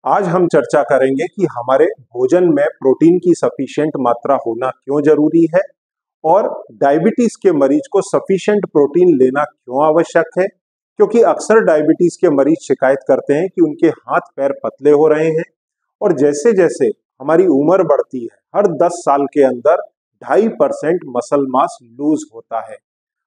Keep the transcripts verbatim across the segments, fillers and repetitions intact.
आज हम चर्चा करेंगे कि हमारे भोजन में प्रोटीन की सफिशिएंट मात्रा होना क्यों जरूरी है और डायबिटीज के मरीज को सफिशिएंट प्रोटीन लेना क्यों आवश्यक है। क्योंकि अक्सर डायबिटीज के मरीज शिकायत करते हैं कि उनके हाथ पैर पतले हो रहे हैं और जैसे जैसे हमारी उम्र बढ़ती है हर दस साल के अंदर ढाई परसेंट मसल मास लूज होता है।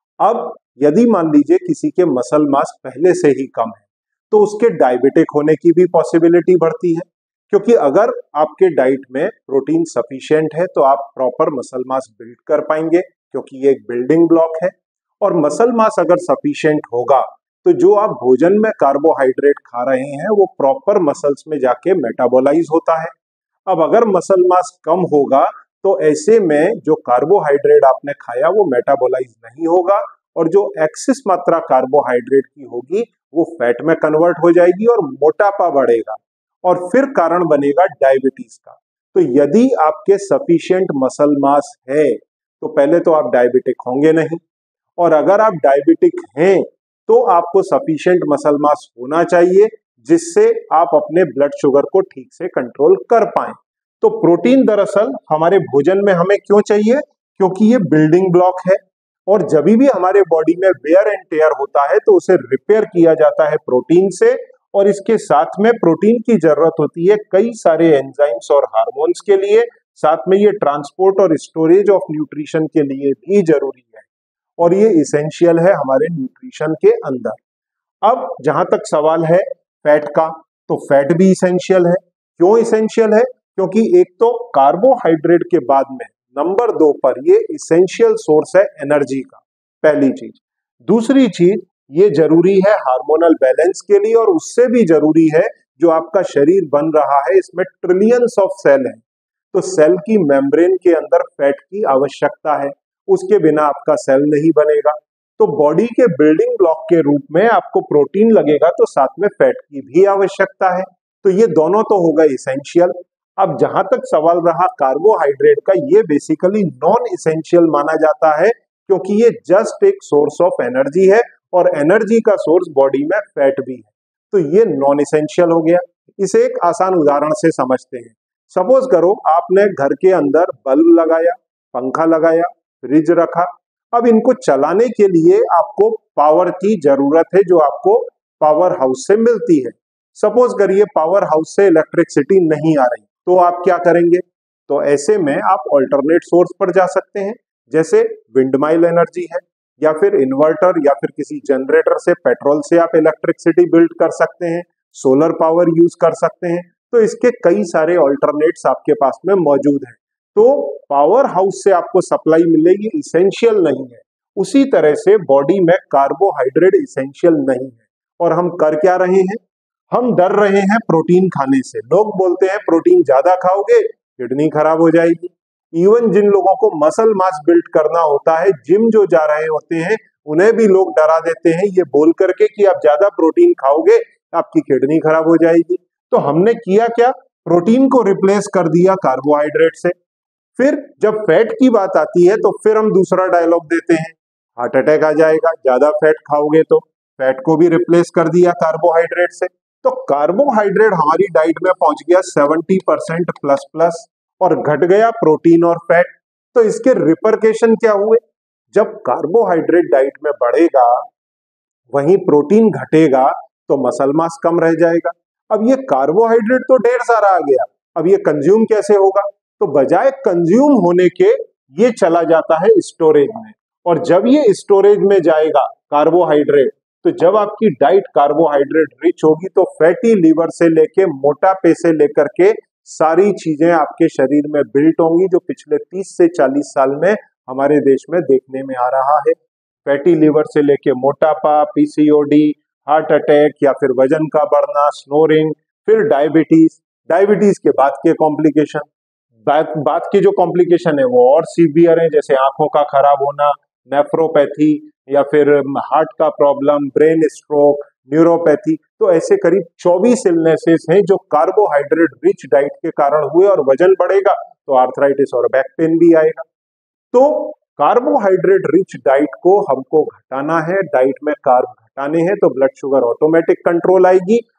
अब यदि मान लीजिए किसी के मसल मास पहले से ही कम है तो उसके डायबिटिक होने की भी पॉसिबिलिटी बढ़ती है, क्योंकि अगर आपके डाइट में प्रोटीन सफिशिएंट है तो आप प्रॉपर मसल मास बिल्ड कर पाएंगे, क्योंकि ये एक बिल्डिंग ब्लॉक है। और मसल मास अगर सफिशिएंट होगा तो जो आप भोजन में कार्बोहाइड्रेट खा रहे हैं वो प्रॉपर मसल्स में जाके मेटाबोलाइज होता है। अब अगर मसल मास कम होगा तो ऐसे में जो कार्बोहाइड्रेट आपने खाया वो मेटाबोलाइज नहीं होगा और जो एक्सेस मात्रा कार्बोहाइड्रेट की होगी वो फैट में कन्वर्ट हो जाएगी और मोटापा बढ़ेगा और फिर कारण बनेगा डायबिटीज का। तो यदि आपके सफिशिएंट मसल मास है तो पहले तो आप डायबिटिक होंगे नहीं, और अगर आप डायबिटिक हैं तो आपको सफिशिएंट मसल मास होना चाहिए जिससे आप अपने ब्लड शुगर को ठीक से कंट्रोल कर पाएं। तो प्रोटीन दरअसल हमारे भोजन में हमें क्यों चाहिए, क्योंकि ये बिल्डिंग ब्लॉक है और जब भी हमारे बॉडी में वेयर एंड टेयर होता है तो उसे रिपेयर किया जाता है प्रोटीन से। और इसके साथ में प्रोटीन की जरूरत होती है कई सारे एंजाइम्स और हार्मोन्स के लिए, साथ में ये ट्रांसपोर्ट और स्टोरेज ऑफ न्यूट्रिशन के लिए भी जरूरी है और ये इसेंशियल है हमारे न्यूट्रिशन के अंदर। अब जहां तक सवाल है फैट का, तो फैट भी इसेंशियल है। क्यों इसेंशियल है? क्योंकि एक तो कार्बोहाइड्रेट के बाद में नंबर दो पर ये इसेंशियल सोर्स है एनर्जी का, पहली चीज। दूसरी चीज ये जरूरी है हार्मोनल बैलेंस के लिए और उससे भी जरूरी है जो आपका शरीर बन रहा है, इसमें ट्रिलियंस ऑफ सेल हैं, तो सेल की मेम्ब्रेन के अंदर फैट की आवश्यकता है, उसके बिना आपका सेल नहीं बनेगा। तो बॉडी के बिल्डिंग ब्लॉक के रूप में आपको प्रोटीन लगेगा तो साथ में फैट की भी आवश्यकता है, तो ये दोनों तो होगा इसेंशियल। अब जहां तक सवाल रहा कार्बोहाइड्रेट का, ये बेसिकली नॉन इसेंशियल माना जाता है क्योंकि ये जस्ट एक सोर्स ऑफ एनर्जी है और एनर्जी का सोर्स बॉडी में फैट भी है, तो ये नॉन इसेंशियल हो गया। इसे एक आसान उदाहरण से समझते हैं। सपोज करो आपने घर के अंदर बल्ब लगाया, पंखा लगाया, फ्रिज रखा। अब इनको चलाने के लिए आपको पावर की जरूरत है जो आपको पावर हाउस से मिलती है। सपोज करिए पावर हाउस से इलेक्ट्रिसिटी नहीं आ रही तो आप क्या करेंगे? तो ऐसे में आप ऑल्टरनेट सोर्स पर जा सकते हैं, जैसे विंडमाइल एनर्जी है या फिर इन्वर्टर या फिर किसी जनरेटर से पेट्रोल से आप इलेक्ट्रिसिटी बिल्ड कर सकते हैं, सोलर पावर यूज कर सकते हैं। तो इसके कई सारे ऑल्टरनेट्स आपके पास में मौजूद हैं। तो पावर हाउस से आपको सप्लाई मिलेगी, इसेंशियल नहीं है। उसी तरह से बॉडी में कार्बोहाइड्रेट इसेंशियल नहीं है और हम कर क्या रहे हैं? हम डर रहे हैं प्रोटीन खाने से। लोग बोलते हैं प्रोटीन ज्यादा खाओगे किडनी खराब हो जाएगी। इवन जिन लोगों को मसल मास बिल्ड करना होता है, जिम जो जा रहे होते हैं, उन्हें भी लोग डरा देते हैं ये बोल करके कि आप ज्यादा प्रोटीन खाओगे आपकी किडनी खराब हो जाएगी। तो हमने किया क्या? प्रोटीन को रिप्लेस कर दिया कार्बोहाइड्रेट से। फिर जब फैट की बात आती है तो फिर हम दूसरा डायलॉग देते हैं, हार्ट अटैक आ जाएगा ज्यादा फैट खाओगे, तो फैट को भी रिप्लेस कर दिया कार्बोहाइड्रेट से। तो कार्बोहाइड्रेट हमारी डाइट में पहुंच गया सेवेंटी परसेंट प्लस प्लस और घट गया प्रोटीन और फैट। तो इसके रिपरकेशन क्या हुए? जब कार्बोहाइड्रेट डाइट में बढ़ेगा वहीं प्रोटीन घटेगा तो मसल मास कम रह जाएगा। अब ये कार्बोहाइड्रेट तो ढेर सारा आ गया, अब ये कंज्यूम कैसे होगा? तो बजाय कंज्यूम होने के ये चला जाता है स्टोरेज में, और जब ये स्टोरेज में जाएगा कार्बोहाइड्रेट, तो जब आपकी डाइट कार्बोहाइड्रेट रिच होगी तो फैटी लीवर से लेके मोटापे से लेकर के सारी चीजें आपके शरीर में बिल्ट होंगी जो पिछले तीस से चालीस साल में हमारे देश में देखने में आ रहा है। फैटी लीवर से लेके मोटापा, पीसीओडी, हार्ट अटैक या फिर वजन का बढ़ना, स्नोरिंग, फिर डायबिटीज, डायबिटीज के बाद के कॉम्प्लिकेशन, बात बात की जो कॉम्प्लिकेशन है वो और सीवियर है, जैसे आंखों का खराब होना, नेफ्रोपैथी या फिर हार्ट का प्रॉब्लम, ब्रेन स्ट्रोक, न्यूरोपैथी। तो ऐसे करीब चौबीस इलनेसेस हैं जो कार्बोहाइड्रेट रिच डाइट के कारण हुए, और वजन बढ़ेगा तो आर्थराइटिस और बैक पेन भी आएगा। तो कार्बोहाइड्रेट रिच डाइट को हमको घटाना है, डाइट में कार्ब घटाने हैं तो ब्लड शुगर ऑटोमेटिक कंट्रोल आएगी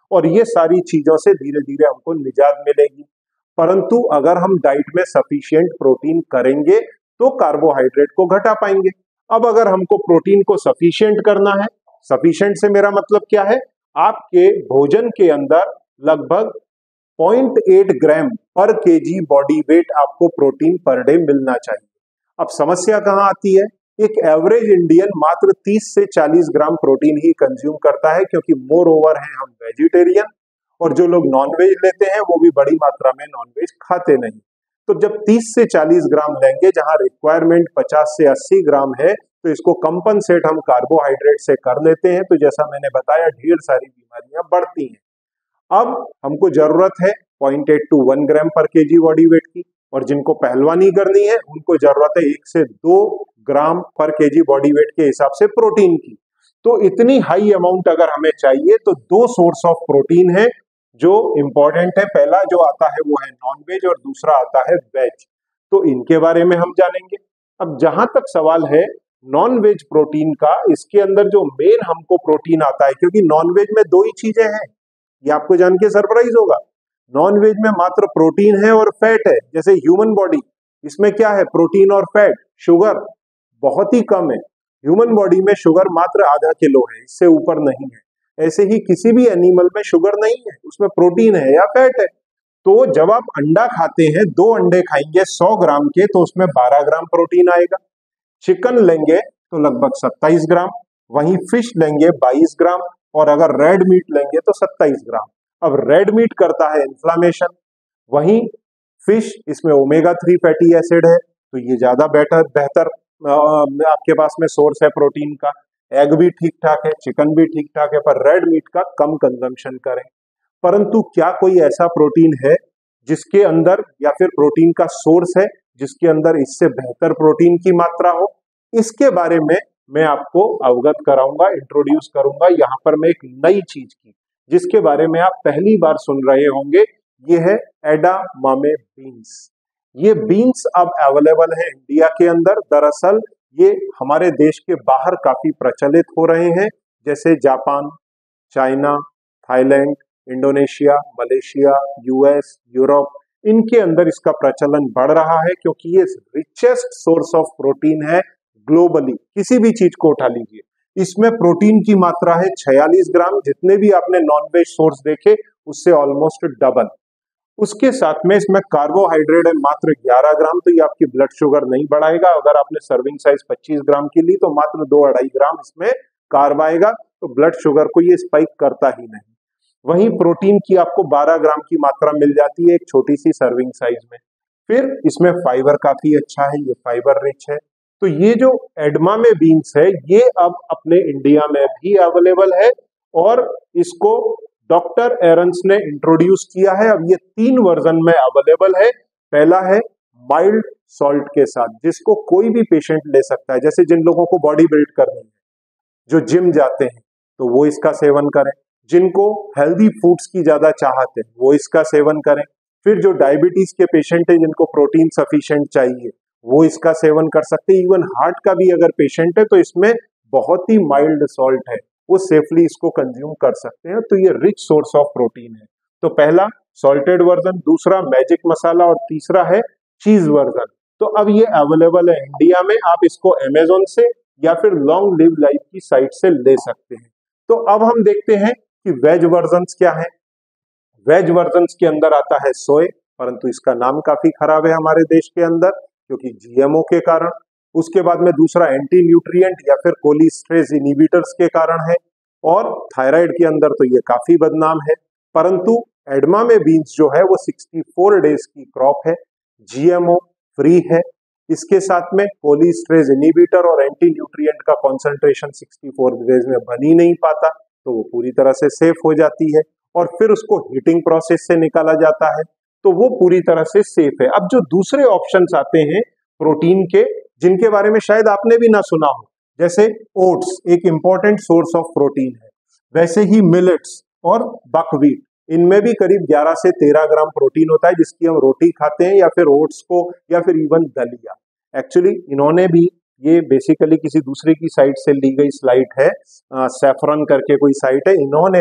और ये सारी चीजों से धीरे धीरे हमको निजात मिलेगी। परंतु अगर हम डाइट में सफिशिएंट प्रोटीन करेंगे तो कार्बोहाइड्रेट को घटा पाएंगे। अब अगर हमको प्रोटीन को सफिशिएंट करना है, सफिशिएंट से मेरा मतलब क्या है, आपके भोजन के अंदर लगभग point eight gram per KG body weight आपको प्रोटीन पर डे मिलना चाहिए। अब समस्या कहां आती है, एक एवरेज इंडियन मात्र तीस से चालीस ग्राम प्रोटीन ही कंज्यूम करता है, क्योंकि मोर ओवर है हम वेजिटेरियन, और जो लोग नॉनवेज लेते हैं वो भी बड़ी मात्रा में नॉनवेज खाते नहीं। तो जब तीस से चालीस ग्राम लेंगे, जहां रिक्वायरमेंट पचास से अस्सी ग्राम है, तो इसको कंपनसेट हम कार्बोहाइड्रेट से कर लेते हैं। तो जैसा मैंने बताया, ढेर सारी बीमारियां बढ़ती हैं। अब हमको जरूरत है point eight two one gram per KG body wait की, और जिनको पहलवानी करनी है उनको जरूरत है एक से दो ग्राम पर केजी बॉडी वेट के हिसाब से प्रोटीन की। तो इतनी हाई अमाउंट अगर हमें चाहिए तो दो सोर्स ऑफ प्रोटीन है जो इंपॉर्टेंट है। पहला जो आता है वो है नॉन वेज, और दूसरा आता है वेज। तो इनके बारे में हम जानेंगे। अब जहां तक सवाल है नॉन वेज प्रोटीन का, इसके अंदर जो मेन हमको प्रोटीन आता है, क्योंकि नॉन वेज में दो ही चीजें हैं, ये आपको जान के सरप्राइज होगा। नॉन वेज में मात्र प्रोटीन है और फैट है। जैसे ह्यूमन बॉडी, इसमें क्या है, प्रोटीन और फैट, शुगर बहुत ही कम है। ह्यूमन बॉडी में शुगर मात्र आधा किलो है, इससे ऊपर नहीं है। ऐसे ही किसी भी एनिमल में शुगर नहीं है, उसमें प्रोटीन है या फैट है। तो जब आप अंडा खाते हैं, दो अंडे खाएंगे सौ ग्राम के, तो उसमें बारह ग्राम प्रोटीन आएगा। चिकन लेंगे तो लगभग सत्ताईस ग्राम, वहीं फिश लेंगे बाईस ग्राम, और अगर रेड मीट लेंगे तो सत्ताईस ग्राम। अब रेड मीट करता है इन्फ्लामेशन, वहीं फिश, इसमें ओमेगा थ्री फैटी एसिड है, तो ये ज्यादा बेटर बेहतर आपके पास में सोर्स है प्रोटीन का। एग भी ठीक ठाक है, चिकन भी ठीक ठाक है, पर रेड मीट का कम कंजम्पशन करें। परंतु क्या कोई ऐसा प्रोटीन है जिसके अंदर, या फिर प्रोटीन का सोर्स है जिसके अंदर इससे बेहतर प्रोटीन की मात्रा हो? इसके बारे में मैं आपको अवगत कराऊंगा, इंट्रोड्यूस करूंगा यहाँ पर मैं एक नई चीज की, जिसके बारे में आप पहली बार सुन रहे होंगे। ये है एडामामे बीन्स। ये बीन्स अब अवेलेबल है इंडिया के अंदर। दरअसल ये हमारे देश के बाहर काफी प्रचलित हो रहे हैं, जैसे Japan, China, Thailand, Indonesia, Malaysia, US, Europe, इनके अंदर इसका प्रचलन बढ़ रहा है, क्योंकि ये रिचेस्ट सोर्स ऑफ प्रोटीन है ग्लोबली। किसी भी चीज को उठा लीजिए, इसमें प्रोटीन की मात्रा है छियालीस ग्राम। जितने भी आपने नॉनवेज सोर्स देखे उससे ऑलमोस्ट डबल। उसके साथ में इसमें कार्बोहाइड्रेट है मात्र ग्यारह ग्राम, तो ये आपकी ब्लड शुगर नहीं बढ़ाएगा। अगर आपने सर्विंग साइज पच्चीस ग्राम की ली तो मात्र दो अढ़ाई ग्राम इसमें कार्ब आएगा, तो ब्लड शुगर को ये स्पाइक करता ही नहीं। वहीं प्रोटीन की आपको बारह ग्राम की मात्रा मिल जाती है एक छोटी सी सर्विंग साइज में। फिर इसमें फाइबर काफी अच्छा है, ये फाइबर रिच है। तो ये जो एडमामे बीन्स है ये अब अपने इंडिया में भी अवेलेबल है, और इसको डॉक्टर एरन्स ने इंट्रोड्यूस किया है। अब ये तीन वर्जन में अवेलेबल है। पहला है माइल्ड सॉल्ट के साथ, जिसको कोई भी पेशेंट ले सकता है। जैसे जिन लोगों को बॉडी बिल्ड करनी है, जो जिम जाते हैं, तो वो इसका सेवन करें। जिनको हेल्दी फूड्स की ज्यादा चाहत है वो इसका सेवन करें। फिर जो डायबिटीज के पेशेंट है, जिनको प्रोटीन सफिशिएंट चाहिए, वो इसका सेवन कर सकते हैं। इवन हार्ट का भी अगर पेशेंट है तो इसमें बहुत ही माइल्ड सॉल्ट है, वो सेफली इसको कंज्यूम कर सकते हैं। तो ये रिच सोर्स ऑफ प्रोटीन है। तो पहला सॉल्टेड वर्जन, दूसरा मैजिक मसाला, और तीसरा है चीज वर्जन। तो अब ये अवेलेबल है इंडिया में। आप इसको अमेजोन से या फिर लॉन्ग लिव लाइफ की साइट से ले सकते हैं। तो अब हम देखते हैं कि वेज वर्जन्स क्या है। वेज वर्जन्स के अंदर आता है सोए, परंतु इसका नाम काफी खराब है हमारे देश के अंदर, क्योंकि जीएमओ के कारण। उसके बाद में दूसरा एंटी न्यूट्रिएंट या फिर कोलेस्ट्रेज इनहिबिटर्स के कारण है, और थायराइड के अंदर तो ये काफी बदनाम है। परंतु एडमामे बीन्स जो है वो चौंसठ डेज की क्रॉप है, जीएमओ फ्री है। इसके साथ में कोलेस्ट्रेज इनहिबिटर और एंटी न्यूट्रिएंट का कॉन्सेंट्रेशन चौंसठ डेज में बन ही नहीं पाता, तो वो पूरी तरह से सेफ हो जाती है। और फिर उसको हीटिंग प्रोसेस से निकाला जाता है, तो वो पूरी तरह से सेफ है। अब जो दूसरे ऑप्शंस आते हैं प्रोटीन के, जिनके बारे में शायद आपने भी ना सुना हो, जैसे ओट्स एक इंपॉर्टेंट सोर्स ऑफ प्रोटीन है, वैसे ही मिलेट्स और बकव्हीट, इनमें भी करीब ग्यारह से तेरह ग्राम प्रोटीन होता है, जिसकी हम रोटी खाते हैं, या फिर ओट्स को, या फिर इवन दलिया। एक्चुअली इन्होंने भी, ये बेसिकली किसी दूसरे की साइट से ली गई स्लाइड है, सैफरन करके कोई साइट है, इन्होंने भी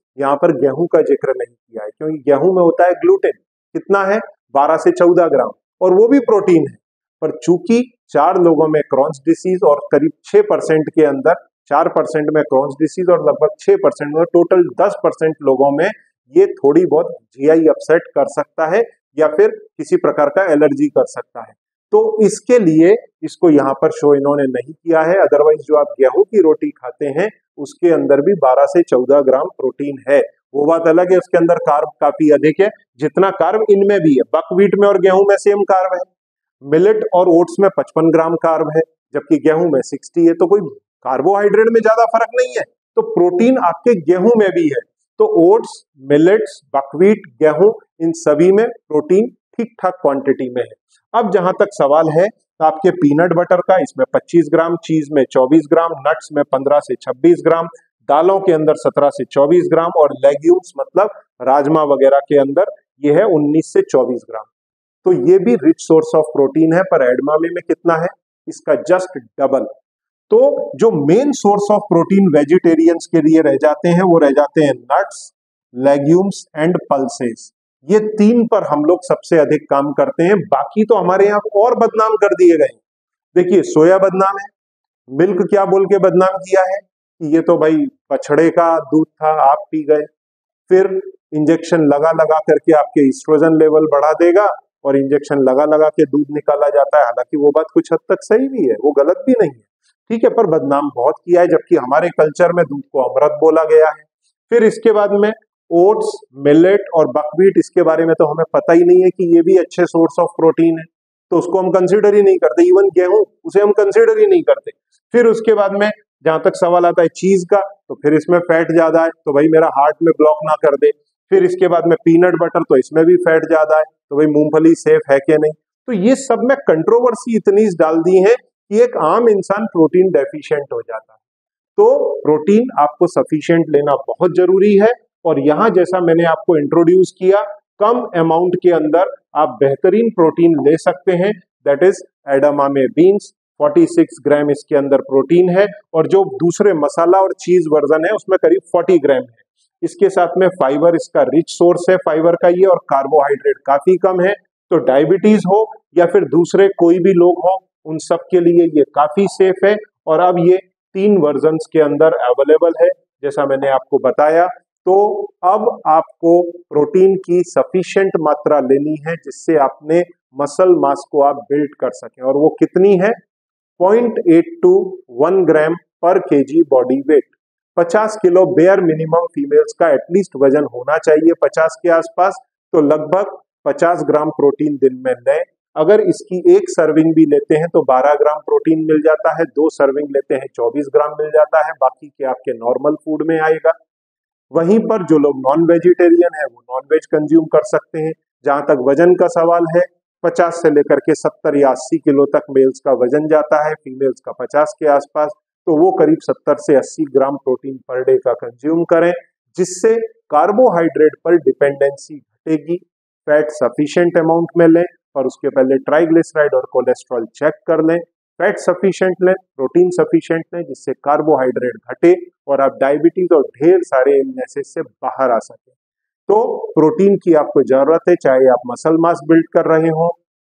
यहाँ पर गेहूं का जिक्र नहीं किया है, क्योंकि गेहूं में होता है ग्लूटेन, कितना है, बारह से चौदह ग्राम, और वो भी प्रोटीन है। पर चूंकि चार लोगों में क्रॉन्स डिसीज और करीब छह परसेंट के अंदर, चार परसेंट में क्रॉन्स डिसीज और लगभग छह परसेंट में, टोटल दस परसेंट लोगों में ये थोड़ी बहुत जीआई अपसेट कर सकता है या फिर किसी प्रकार का एलर्जी कर सकता है। तो इसके लिए इसको यहाँ पर शो इन्होंने नहीं किया है। अदरवाइज जो आप गेहूं की रोटी खाते हैं उसके अंदर भी बारह से चौदह ग्राम प्रोटीन है। वो बात अलग है, उसके अंदर कार्ब काफी अधिक है, जितना कार्ब इनमें भी है। बकव्हीट में और गेहूं में सेम कार्ब है, मिलेट और ओट्स में पचपन ग्राम कार्ब है, जबकि गेहूं में साठ है। तो कोई कार्बोहाइड्रेट में ज्यादा फर्क नहीं है। तो प्रोटीन आपके गेहूं में भी है। तो ओट्स, मिलेट्स, बकव्हीट, गेहूं, इन सभी में प्रोटीन ठीक ठाक क्वांटिटी में है। अब जहां तक सवाल है तो आपके पीनट बटर का, इसमें पच्चीस ग्राम, चीज में चौबीस ग्राम, नट्स में पंद्रह से छब्बीस ग्राम, दालों के अंदर सत्रह से चौबीस ग्राम, और लेग्यूम्स मतलब राजमा वगैरह के अंदर ये है उन्नीस से चौबीस ग्राम। तो ये भी रिच सोर्स ऑफ प्रोटीन है। पर एडमामे में कितना है, इसका जस्ट डबल। तो जो main source of protein vegetarians के लिए रह जाते हैं वो रह जाते हैं नट्स, लेग्यूम्स एंड पल्सेस। ये तीन पर हम लोग सबसे अधिक काम करते हैं। बाकी तो हमारे यहाँ और बदनाम कर दिए गए। देखिए, सोया बदनाम है, मिल्क क्या बोल के बदनाम किया है कि ये तो भाई बछड़े का दूध था, आप पी गए। फिर इंजेक्शन लगा लगा करके आपके ईस्ट्रोजन लेवल बढ़ा देगा और इंजेक्शन लगा लगा के दूध निकाला जाता है। हालांकि वो बात कुछ हद तक सही भी है, वो गलत भी नहीं है, ठीक है, पर बदनाम बहुत किया है। जबकि हमारे कल्चर में दूध को अमृत बोला गया है। फिर इसके बाद में ओट्स, मिलेट और बकव्हीट, इसके बारे में तो हमें पता ही नहीं है कि ये भी अच्छे सोर्स ऑफ प्रोटीन है, तो उसको हम कंसीडर ही नहीं करते। इवन गेहूं, उसे हम कंसीडर ही नहीं करते। फिर उसके बाद में जहां तक सवाल आता है चीज का, तो फिर इसमें फैट ज्यादा है, तो भाई मेरा हार्ट में ब्लॉक ना कर दे। फिर इसके बाद में पीनट बटर, तो इसमें भी फैट ज्यादा है, तो भाई मूंगफली सेफ है कि नहीं। तो ये सब में कंट्रोवर्सी इतनी डाल दी है कि एक आम इंसान प्रोटीन डेफिशिएंट हो जाता है। तो प्रोटीन आपको सफिशिएंट लेना बहुत जरूरी है। और यहाँ जैसा मैंने आपको इंट्रोड्यूस किया, कम अमाउंट के अंदर आप बेहतरीन प्रोटीन ले सकते हैं। दैट इज एडामामे बीन्स, छियालीस ग्राम इसके अंदर प्रोटीन है, और जो दूसरे मसाला और चीज वर्जन है उसमें करीब चालीस ग्राम है। इसके साथ में फाइबर इसका रिच सोर्स है फाइबर का ये, और कार्बोहाइड्रेट काफी कम है। तो डायबिटीज हो या फिर दूसरे कोई भी लोग हो, उन सब के लिए ये काफी सेफ है। और अब ये तीन वर्जन्स के अंदर अवेलेबल है, जैसा मैंने आपको बताया। तो अब आपको प्रोटीन की सफिशिएंट मात्रा लेनी है जिससे आपने मसल मास को आप बिल्ड कर सकें। और वो कितनी है, point eight two one gram per KG body weight. पचास किलो बेयर मिनिमम फीमेल्स का एटलीस्ट वजन होना चाहिए, पचास के आसपास। तो लगभग पचास ग्राम प्रोटीन दिन में लें। अगर इसकी एक सर्विंग भी लेते हैं तो बारह ग्राम प्रोटीन मिल जाता है, दो सर्विंग लेते हैं चौबीस ग्राम मिल जाता है, बाकी के आपके नॉर्मल फूड में आएगा। वहीं पर जो लोग नॉन वेजिटेरियन है वो नॉन वेज कंज्यूम कर सकते हैं। जहां तक वजन का सवाल है, पचास से लेकर के सत्तर या अस्सी किलो तक मेल्स का वजन जाता है, फीमेल्स का पचास के आसपास। तो वो करीब सत्तर से अस्सी ग्राम प्रोटीन पर डे का कंज्यूम करें, जिससे कार्बोहाइड्रेट पर डिपेंडेंसी घटेगी। फैट सफिशिएंट अमाउंट में लें, और उसके पहले ट्राइग्लिसराइड और कोलेस्ट्रॉल चेक कर लें। फैट सफिशिएंट लें, प्रोटीन सफिशिएंट लें, जिससे कार्बोहाइड्रेट घटे और आप डायबिटीज और ढेर सारे इलनेसेस से बाहर आ सकें। तो प्रोटीन की आपको जरूरत है, चाहे आप मसल मास बिल्ड कर रहे हो,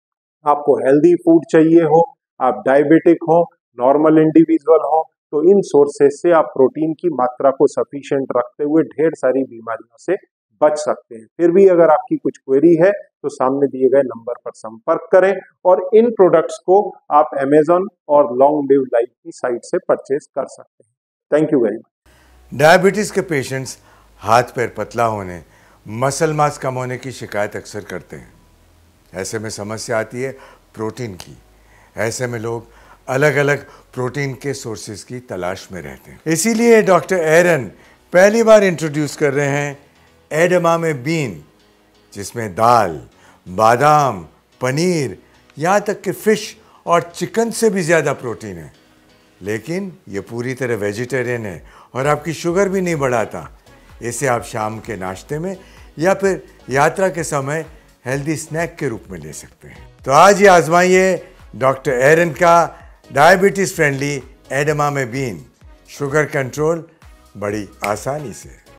आपको हेल्दी फूड चाहिए हो, आप डायबिटिक हो, नॉर्मल इंडिविजुअल हो, तो इन सोर्सेस से आप प्रोटीन की मात्रा को सफिशिएंट रखते हुए ढेर सारी बीमारियों से बच सकते हैं। फिर भी अगर आपकी कुछ क्वेरी है तो सामने दिए गए नंबर पर संपर्क करें, और इन प्रोडक्ट्स को आप अमेज़न और लॉन्ग लिव लाइफ की साइट से परचेज कर सकते हैं। Thank you very much. Diabetes के पेशेंट्स हाथ पैर पतला होने, मसल मास कम होने की शिकायत अक्सर करते हैं। ऐसे में समस्या आती है प्रोटीन की। ऐसे में लोग अलग अलग प्रोटीन के सोर्सेज की तलाश में रहते हैं। इसीलिए डॉक्टर एरन पहली बार इंट्रोड्यूस कर रहे हैं एडामामे बीन, जिसमें दाल, बादाम, पनीर, यहाँ तक कि फ़िश और चिकन से भी ज़्यादा प्रोटीन है। लेकिन ये पूरी तरह वेजिटेरियन है और आपकी शुगर भी नहीं बढ़ाता। इसे आप शाम के नाश्ते में या फिर यात्रा के समय हेल्दी स्नैक के रूप में ले सकते हैं। तो आज ये आजमाइए डॉक्टर एरन का diabetes friendly edamame bean, sugar control बड़ी आसानी से।